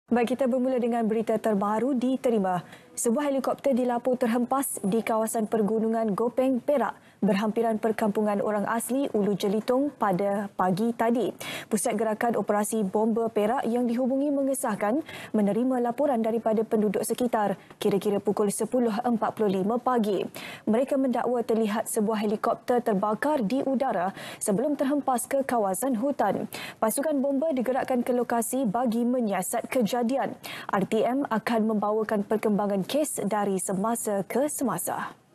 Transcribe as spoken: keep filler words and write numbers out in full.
Baik, kita bermula dengan berita terbaru diterima. Sebuah helikopter dilapor terhempas di kawasan pergunungan Gopeng, Perak, berhampiran perkampungan orang asli Ulu Jelitong pada pagi tadi. Pusat Gerakan Operasi Bomba Perak yang dihubungi mengesahkan menerima laporan daripada penduduk sekitar kira-kira pukul sepuluh empat puluh lima pagi. Mereka mendakwa terlihat sebuah helikopter terbakar di udara sebelum terhempas ke kawasan hutan. Pasukan bomba digerakkan ke lokasi bagi menyiasat kejadian. R T M akan membawakan perkembangan kes dari semasa ke semasa.